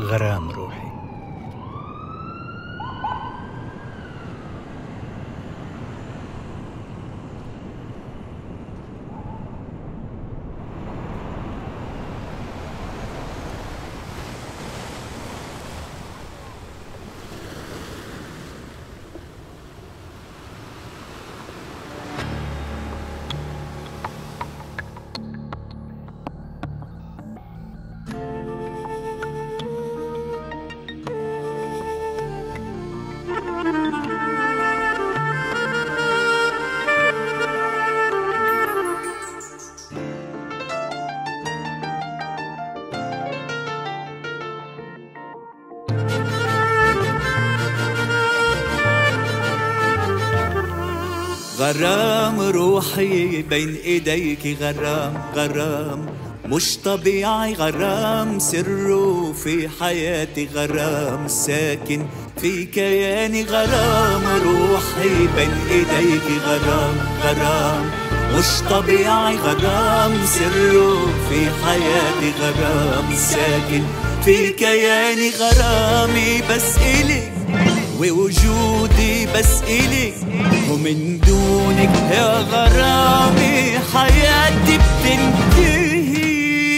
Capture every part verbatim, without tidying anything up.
غرام روحي. غرام روحي بين ايديك، غرام غرام مش طبيعي، غرام سره في حياتي، غرام ساكن في كياني، غرام روحي بين ايديك، غرام غرام مش طبيعي، غرام سره في حياتي، غرام ساكن في كياني، غرامي بس إلك ووجودي بس إلك، ومن دونك يا غرامي حياتي بتنتهي.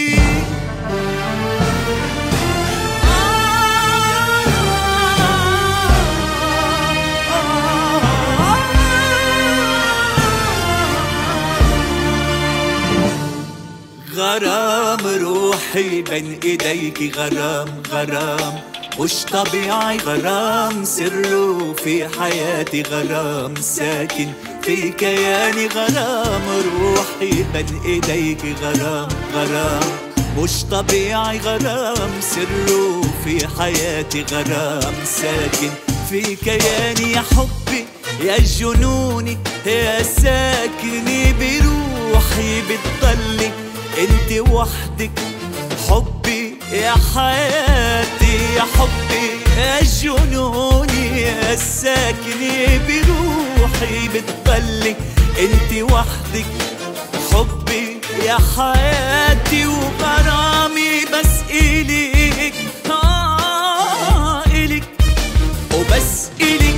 غرام روحي بين ايديك، غرام غرام مش طبيعي، غرام سره في حياتي، غرام ساكن في كياني، غرام روحي بين ايديك، غرام غرام مش طبيعي، غرام سره في حياتي، غرام ساكن في كياني، يا حبي يا جنوني يا ساكني بروحي، بتضلي انت وحدك حبي يا حياتي، يا حبي يا جنوني يا ساكني بروحي، بتضلي انت وحدك حبي يا حياتي، وغرامي بس إليك، آه إليك وبس إليك.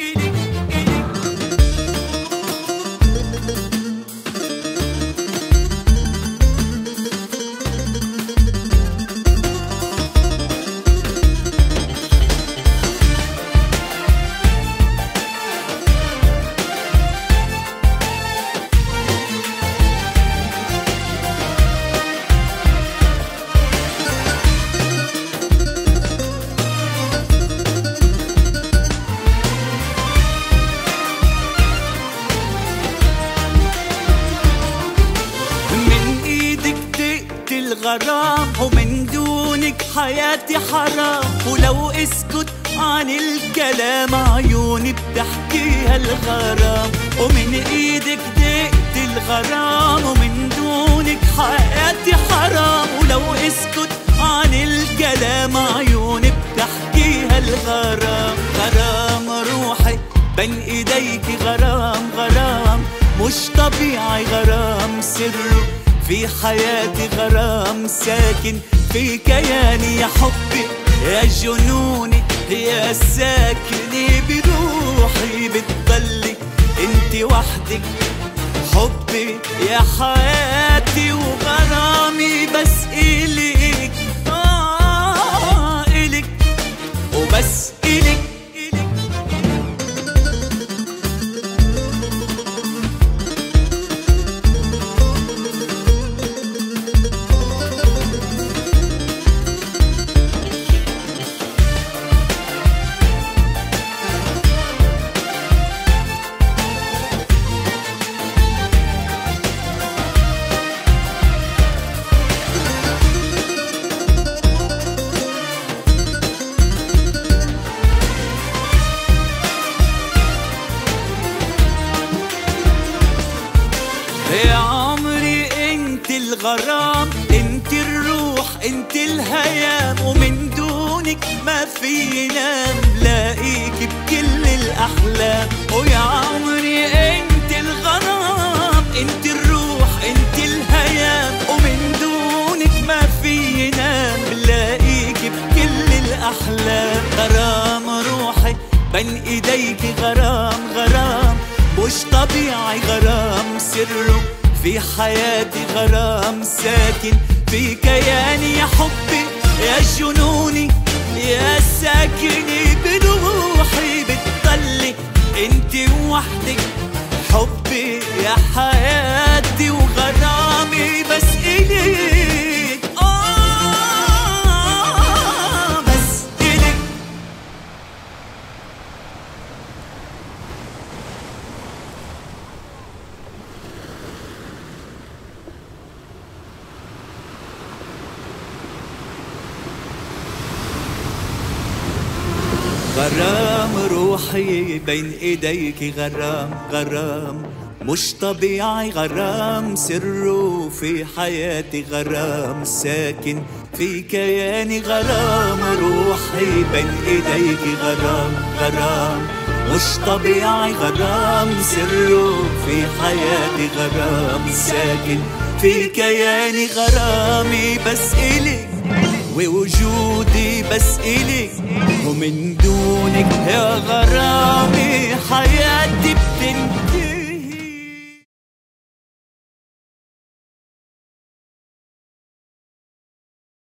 الغرام ومن دونك حياتي حرام، ولو اسكت عن الكلام عيوني بتحكيها الغرام، ومن ايدك دقت الغرام، ومن دونك حياتي حرام، ولو اسكت عن الكلام عيوني بتحكيها الغرام، غرام روحي بين ايديك، غرام غرام مش طبيعي، غرام سره في حياتي، غرام ساكن في كياني، يا حبي يا جنوني يا ساكني بروحي، بتضلي انت وحدك حبي يا حياتي، وغرامي بس إليك، آه إليك وبس إليك. يا عمري انت الغرام، انت الروح انت الهيام، ومن دونك ما في نام، لاقيك بكل الاحلام، ويا عمري انت الغرام، انت الروح انت الهيام، ومن دونك ما في نام، لاقيك بكل بين ايديك غرام غرام مش طبيعي، غرام سره في حياتي، غرام ساكن في كياني. يا حبي يا جنوني يا ساكني بروحي، بتضلي انت وحدك حبي يا حياتي وغرامي بس إليك، آه بس إليك. غرام روحي بين ايديك، غرام غرام مش طبيعي، غرام سره في حياتي، غرام ساكن في كياني. غرام روحي بين ايديك، غرام غرام مش طبيعي، غرام سره في حياتي، غرام ساكن في كياني. غرامي بس إليك ووجودي بس إليك، ومن دونك يا غرامي حياتي